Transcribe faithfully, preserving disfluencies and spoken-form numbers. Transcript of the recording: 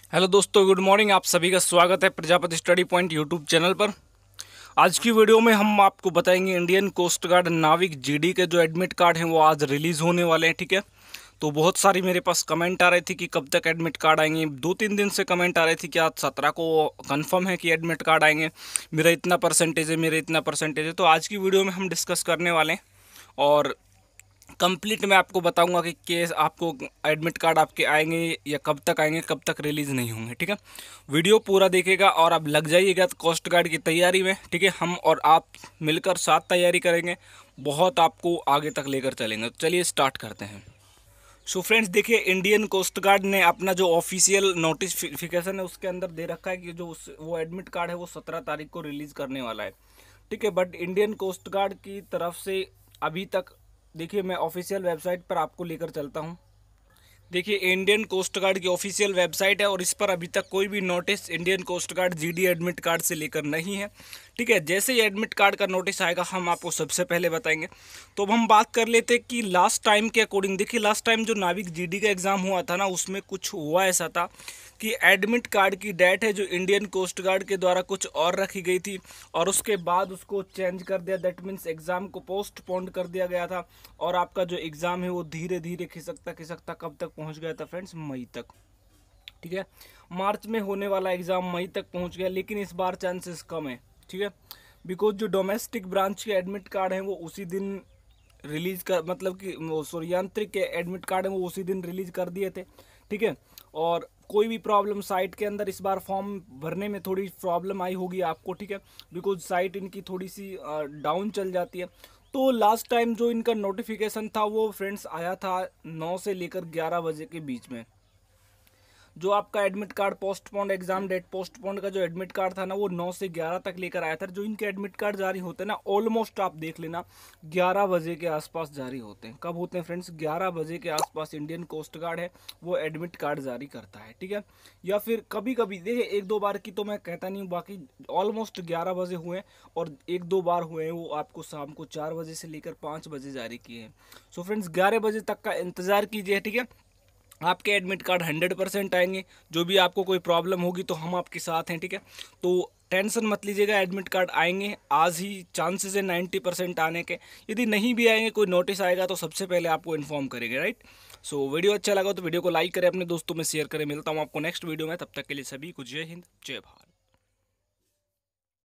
Hello दोस्तों, good morning. आप सभी का स्वागत है Prajapati study point YouTube channel पर। आज की वीडियो में हम आपको बताएंगे इंडियन कोस्ट गार्ड नाविक जीडी के जो एडमिट कार्ड हैं वो आज रिलीज़ होने वाले हैं। ठीक है, तो बहुत सारी मेरे पास कमेंट आ रही थी कि कब तक एडमिट कार्ड आएंगे। दो तीन दिन से कमेंट आ रही थी कि आज सत्रह को कंफर्म है कि एडमिट कार्ड आएंगे, मेरा इतना परसेंटेज है, मेरा इतना परसेंटेज है। तो आज की वीडियो में हम डिस्कस करने वाले हैं और कंप्लीट मैं आपको बताऊंगा कि केस आपको एडमिट कार्ड आपके आएंगे या कब तक आएंगे, कब तक रिलीज़ नहीं होंगे। ठीक है, वीडियो पूरा देखिएगा और आप लग जाइएगा कोस्ट गार्ड की तैयारी में। ठीक है, हम और आप मिलकर साथ तैयारी करेंगे, बहुत आपको आगे तक लेकर चलेंगे। तो चलिए स्टार्ट करते हैं। सो फ्रेंड्स, देखिए इंडियन कोस्ट गार्ड ने अपना जो ऑफिशियल नोटिफिकेशन है उसके अंदर दे रखा है कि जो उस वो एडमिट कार्ड है वो सत्रह तारीख को रिलीज़ करने वाला है। ठीक है, बट इंडियन कोस्ट गार्ड की तरफ से अभी तक, देखिए मैं ऑफिशियल वेबसाइट पर आपको लेकर चलता हूँ। देखिए इंडियन कोस्ट गार्ड की ऑफिशियल वेबसाइट है और इस पर अभी तक कोई भी notice Indian coast guard GD admit card से लेकर नहीं है। ठीक है, जैसे ही एडमिट कार्ड का नोटिस आएगा हम आपको सबसे पहले बताएंगे। तो अब हम बात कर लेते हैं कि लास्ट टाइम के अकॉर्डिंग, देखिए लास्ट टाइम जो नाविक जीडी का एग्ज़ाम हुआ था ना, उसमें कुछ हुआ ऐसा था कि एडमिट कार्ड की डेट है जो इंडियन कोस्ट गार्ड के द्वारा कुछ और रखी गई थी और उसके बाद उसको चेंज कर दिया। दैट मीन्स एग्ज़ाम को पोस्टपोन्ड कर दिया गया था और आपका जो एग्ज़ाम है वो धीरे धीरे खिसकता खिसकता कब तक पहुंच गया था फ्रेंड्स, मई तक। ठीक है, मार्च में होने वाला एग्ज़ाम मई तक पहुंच गया, लेकिन इस बार चांसेस कम है। ठीक है, बिकॉज जो डोमेस्टिक ब्रांच के एडमिट कार्ड हैं वो उसी दिन रिलीज कर, मतलब कि सॉरी यांत्रिक के एडमिट कार्ड है वो उसी दिन रिलीज कर दिए थे। ठीक है, और कोई भी प्रॉब्लम साइट के अंदर इस बार फॉर्म भरने में थोड़ी प्रॉब्लम आई होगी आपको। ठीक है, बिकॉज साइट इनकी थोड़ी सी डाउन चल जाती है। तो लास्ट टाइम जो इनका नोटिफिकेशन था वो फ्रेंड्स आया था नौ से लेकर ग्यारह बजे के बीच में। जो आपका admit card postponed exam date postponed का जो एडमिट कार्ड था ना वो नौ से ग्यारह तक लेकर आया था। जो इनके एडमिट कार्ड जारी होते हैं ना, ऑलमोस्ट आप देख लेना ग्यारह बजे के आसपास जारी होते हैं। कब होते हैं फ्रेंड्स? ग्यारह बजे के आसपास इंडियन कोस्ट गार्ड है वो एडमिट कार्ड जारी करता है। ठीक है, या फिर कभी कभी देखिए एक दो बार की तो मैं कहता नहीं हूँ, बाकी ऑलमोस्ट ग्यारह बजे हुए हैं और एक दो बार हुए हैं वो आपको शाम को चार बजे से लेकर पाँच बजे जारी किए हैं। सो फ्रेंड्स ग्यारह बजे तक का इंतज़ार कीजिए। ठीक है, आपके एडमिट कार्ड हंड्रेड परसेंट आएंगे। जो भी आपको कोई प्रॉब्लम होगी तो हम आपके साथ हैं। ठीक है, तो टेंशन मत लीजिएगा, एडमिट कार्ड आएंगे। आज ही चांसेस है नाइन्टी परसेंट आने के। यदि नहीं भी आएंगे, कोई नोटिस आएगा तो सबसे पहले आपको इन्फॉर्म करेंगे। राइट, सो वीडियो अच्छा लगा तो वीडियो को लाइक करें, अपने दोस्तों में शेयर करें। मिलता हूँ आपको नेक्स्ट वीडियो में, तब तक के लिए सभी को जय हिंद जय भारत।